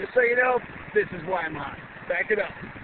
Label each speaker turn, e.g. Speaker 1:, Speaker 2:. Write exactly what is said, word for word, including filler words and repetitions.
Speaker 1: Just so you know, this is why I'm hot. Back it up.